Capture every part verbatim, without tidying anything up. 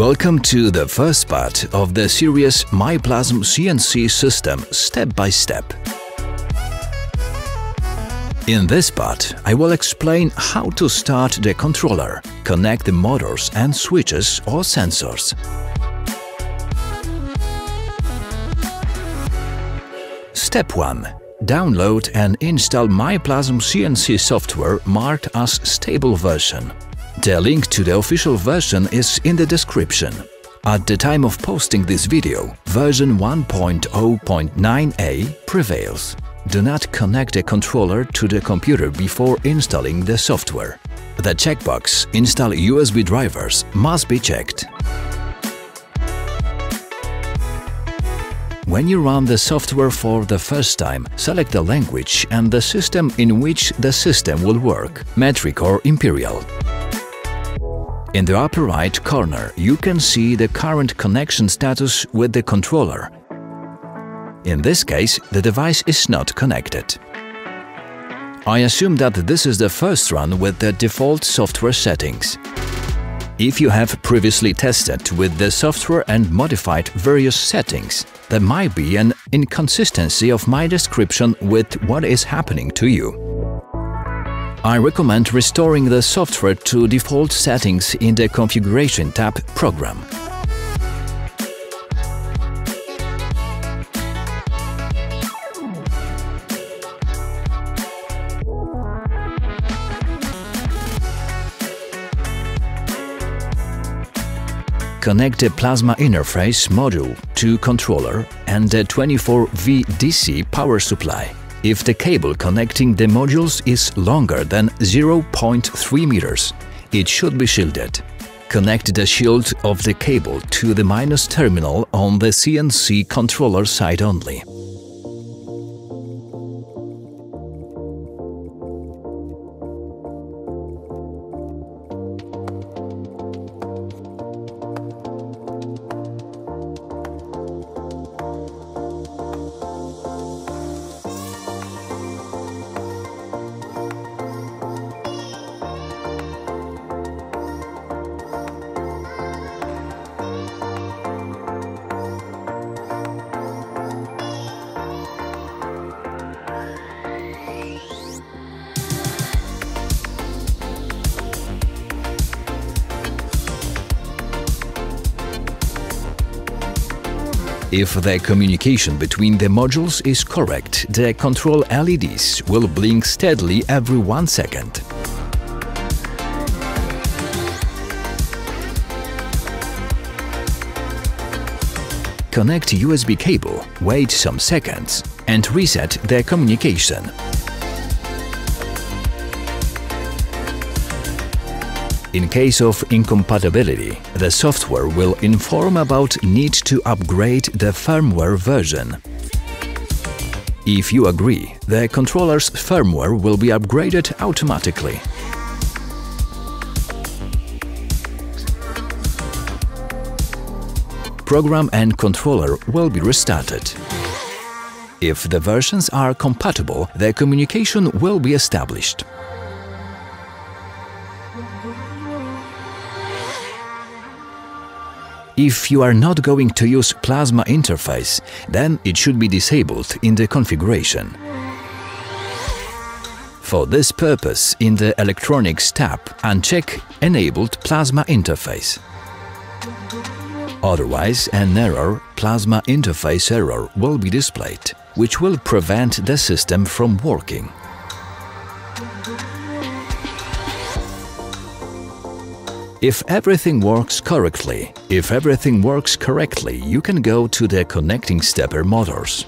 Welcome to the first part of the series MyPlasm C N C System Step by Step. In this part, I will explain how to start the controller, connect the motors and switches or sensors. Step one. Download and install MyPlasm C N C software marked as stable version. The link to the official version is in the description. At the time of posting this video, version one point zero point nine A prevails. Do not connect the controller to the computer before installing the software. The checkbox "Install U S B drivers" must be checked. When you run the software for the first time, select the language and the system in which the system will work, metric or imperial. In the upper right corner, you can see the current connection status with the controller. In this case, the device is not connected. I assume that this is the first run with the default software settings. If you have previously tested with the software and modified various settings, there might be an inconsistency of my description with what is happening to you. I recommend restoring the software to default settings in the Configuration tab Program. Connect the Plasma interface module to controller and the twenty-four volt D C power supply. If the cable connecting the modules is longer than zero point three meters, it should be shielded. Connect the shield of the cable to the minus terminal on the C N C controller side only. If the communication between the modules is correct, the control L E Ds will blink steadily every one second. Connect U S B cable, wait some seconds, and reset the communication. In case of incompatibility, the software will inform about need to upgrade the firmware version. If you agree, the controller's firmware will be upgraded automatically. Program and controller will be restarted. If the versions are compatible, the communication will be established. If you are not going to use Plasma interface, then it should be disabled in the configuration. For this purpose, in the Electronics tab, uncheck Enabled Plasma interface. Otherwise, an error, Plasma interface error, will be displayed, which will prevent the system from working. If everything works correctly, if everything works correctly, you can go to the connecting stepper motors.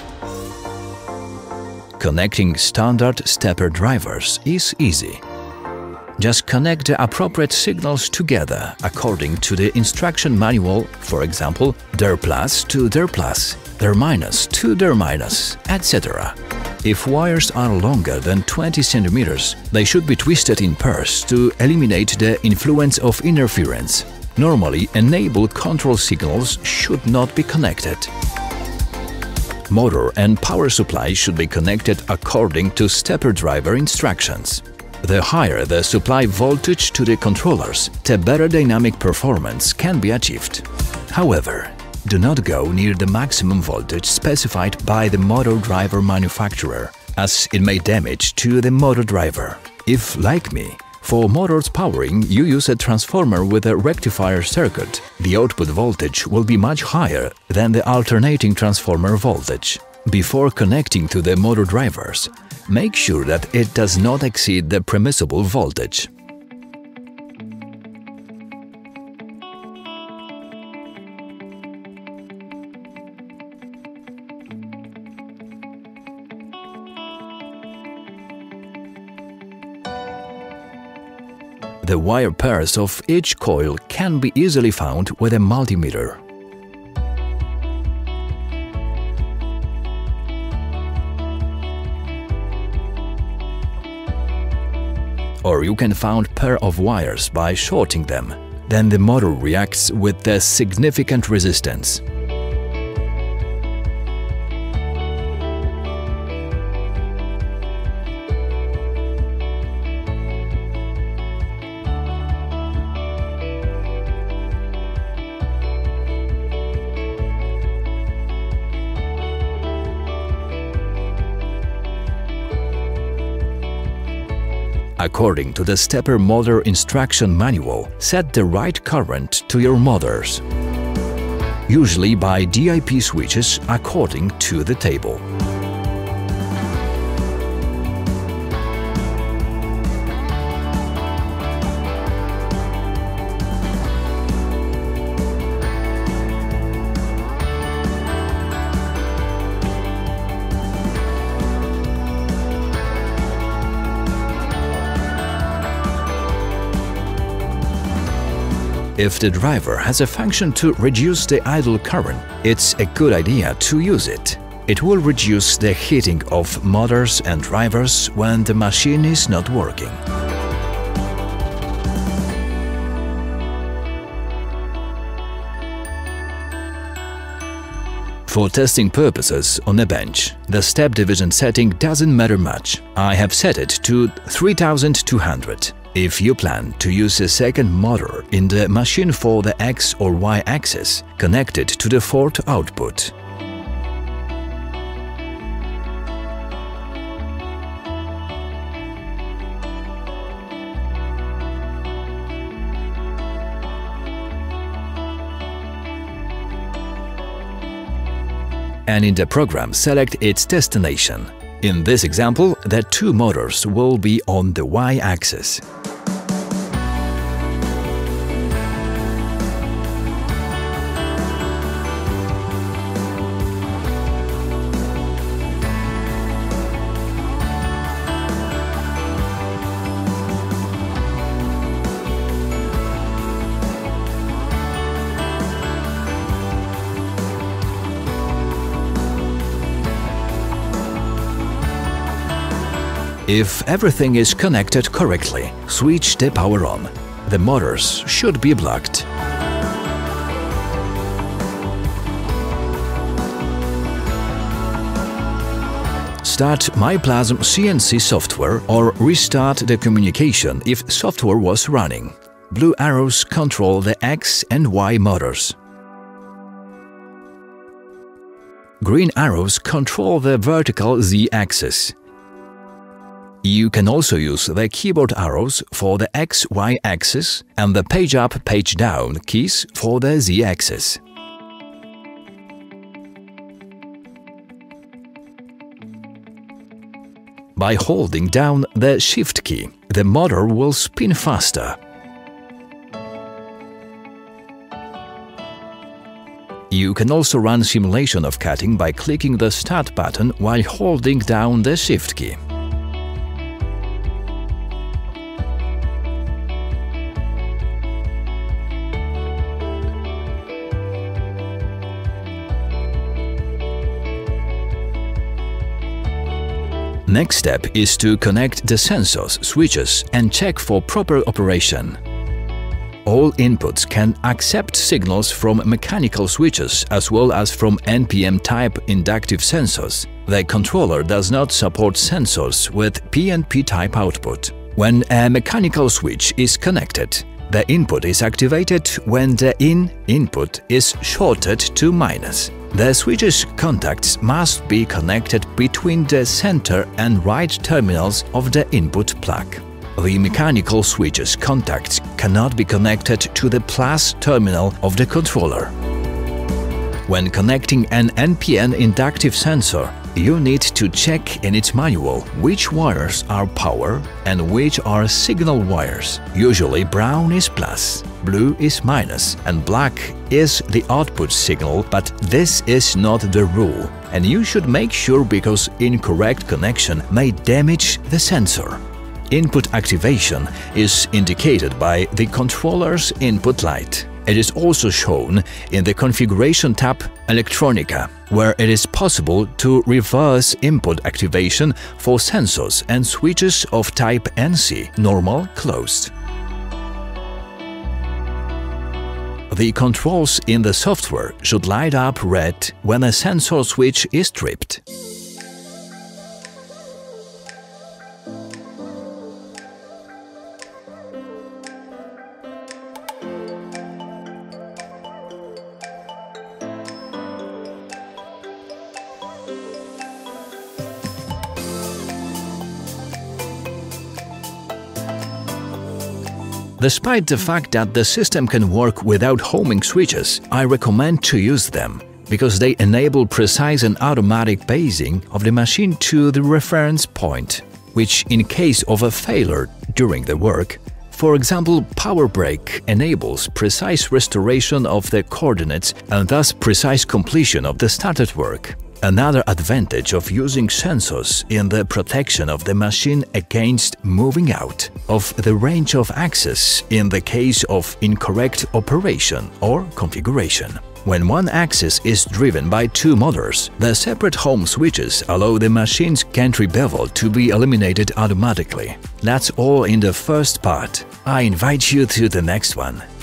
Connecting standard stepper drivers is easy. Just connect the appropriate signals together according to the instruction manual, for example, their plus to their plus, their minus to their minus, et cetera. If wires are longer than twenty centimeters, they should be twisted in pairs to eliminate the influence of interference. Normally, enabled control signals should not be connected. Motor and power supply should be connected according to stepper driver instructions. The higher the supply voltage to the controllers, the better dynamic performance can be achieved. However, do not go near the maximum voltage specified by the motor driver manufacturer, as it may damage to the motor driver. If, like me, for motors powering you use a transformer with a rectifier circuit, the output voltage will be much higher than the alternating transformer voltage. Before connecting to the motor drivers, make sure that it does not exceed the permissible voltage. The wire pairs of each coil can be easily found with a multimeter. Or you can find pair of wires by shorting them. Then the motor reacts with the significant resistance. According to the stepper motor instruction manual, set the right current to your motors, usually by D I P switches according to the table. If the driver has a function to reduce the idle current, it's a good idea to use it. It will reduce the heating of motors and drivers when the machine is not working. For testing purposes on a bench, the step division setting doesn't matter much. I have set it to three thousand two hundred. If you plan to use a second motor in the machine for the X or Y axis, connect it to the fourth output. And in the program, select its destination. In this example, the two motors will be on the Y axis. If everything is connected correctly, switch the power on. The motors should be blocked. Start MyPlasm C N C software or restart the communication if software was running. Blue arrows control the X and Y motors. Green arrows control the vertical Z axis. You can also use the keyboard arrows for the X Y axis and the page up, page down keys for the Z axis. By holding down the Shift key, the motor will spin faster. You can also run simulation of cutting by clicking the Start button while holding down the Shift key. Next step is to connect the sensors, switches and check for proper operation. All inputs can accept signals from mechanical switches as well as from N P M-type inductive sensors. The controller does not support sensors with P N P-type output. When a mechanical switch is connected, the input is activated when the in input is shorted to minus. The switch's contacts must be connected between the center and right terminals of the input plug. The mechanical switch's contacts cannot be connected to the plus terminal of the controller. When connecting an N P N inductive sensor, you need to check in its manual which wires are power and which are signal wires. Usually brown is plus, blue is minus, and black is the output signal, but this is not the rule, and you should make sure because incorrect connection may damage the sensor. Input activation is indicated by the controller's input light. It is also shown in the Configuration tab Electronica, where it is possible to reverse input activation for sensors and switches of type N C, normal, closed. The controls in the software should light up red when a sensor switch is tripped. Despite the fact that the system can work without homing switches, I recommend to use them, because they enable precise and automatic basing of the machine to the reference point, which in case of a failure during the work, for example, power break enables precise restoration of the coordinates and thus precise completion of the started work. Another advantage of using sensors in the protection of the machine against moving out of the range of access in the case of incorrect operation or configuration. When one axis is driven by two motors, the separate home switches allow the machine's gantry bevel to be eliminated automatically. That's all in the first part. I invite you to the next one.